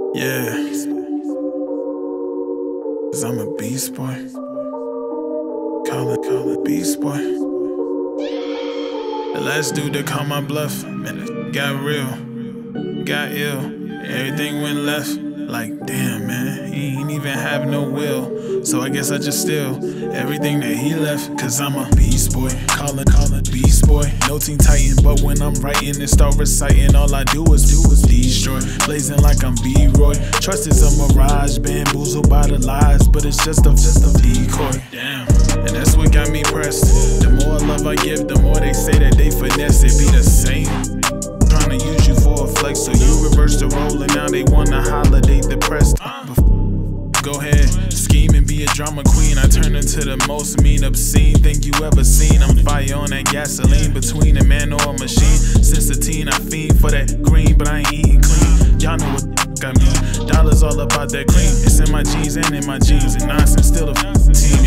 Yeah, cause I'm a beast boy. Call it beast boy. The last dude that called my bluff, man, it got real, got ill. Everything went left, like damn man, he ain't even have no will. So I guess I just steal everything that he left, cause I'm a beast boy. Call it beast boy. No Teen Titan, but when I'm writing and start reciting, all I do is destroy. Blazing like I'm B-Roy. Trust is a mirage, bamboozled by the lies, but it's just a decoy. Damn, and that's what got me pressed. The more love I give, the more they say that they finesse. It be the same, trying to use you for a flex, so you reverse the role and now they wanna holiday depressed. Go ahead, scheme and be a drama queen. I turn into the most mean, obscene thing you ever seen. I'm fire on that gasoline, between a man or a machine. Since a teen, I fiend for that green, but I ain't eating clean. Y'all know what I mean. Dollars all about that cream. It's in my jeans and in my jeans, and nonsense still a team,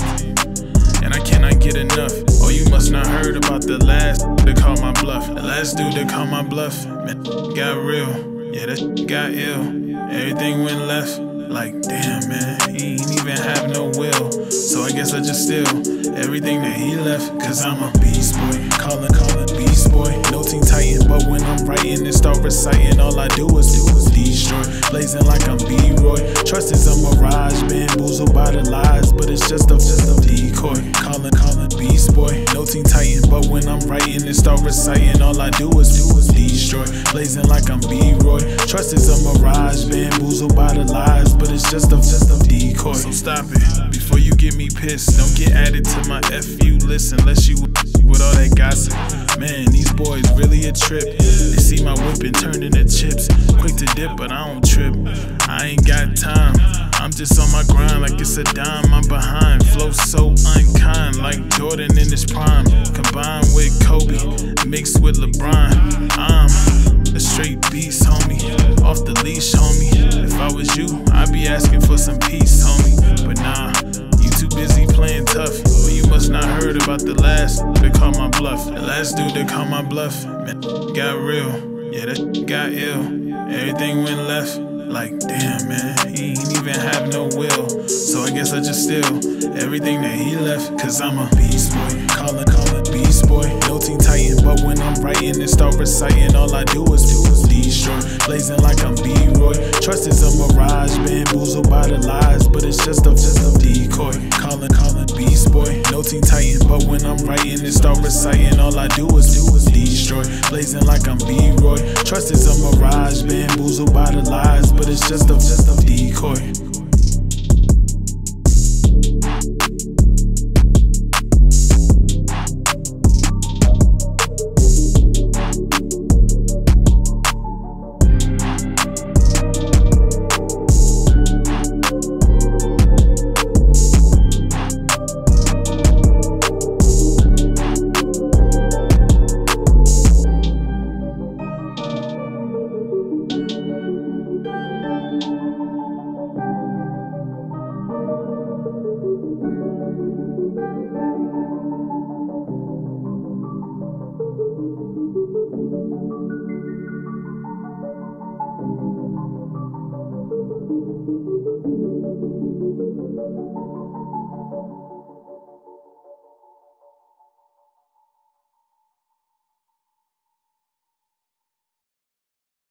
yeah. And I cannot get enough. Oh, you must not heard about the last that called my bluff. The last dude that called my bluff, man, got real. Yeah, that got ill. Everything went left. Like damn man, he ain't even have no will. So I guess I just steal everything that he left, cause I'm a beast boy. Call it beast boy. No Teen Titan, but when I'm writing and start reciting, all I do is destroy. Blazing like I'm B-Roy. Trust is a mirage, bamboozled by the lies, but it's just a decoy. Call it beast boy. No Teen Titan, but when I'm writing and start reciting, all I do is destroy. Blazing like I'm B-Roy. Trust is a mirage, bamboozled by the lies, but it's just a decoy. So stop it before you get me pissed. Don't get added to my FU list unless you with all that gossip. Man, these boys really a trip. They see my whip and turn into chips. Quick to dip, but I don't trip. I ain't got time. I'm just on my grind like it's a dime. I'm behind. Flow so unkind, like Jordan in his prime. Combined with Kobe, mixed with LeBron. I'm a straight beast, homie. Off the leash, homie. If I was you, I'd be asking for some peace, homie. But nah, you too busy playing tough. But you must not heard about the last that called my bluff. The last dude that called my bluff, man, got real. Yeah, that got ill. Everything went left. Like damn man, he ain't even have no will. So I guess I just steal everything that he left, cause I'm a beast boy. Call it beast boy. No Teen Titan, but when I'm writing and start reciting, all I do is destroy. Blazing like I'm B-Roy. Trust is a mirage, bamboozled by the lies, but it's just a decoy. Call it beast boy. No Teen Titan, but when I'm writing and start reciting, all I do is destroy. Blazing like I'm B-Roy. Trust is a mirage, bamboozled by the lies, but it's just a decoy.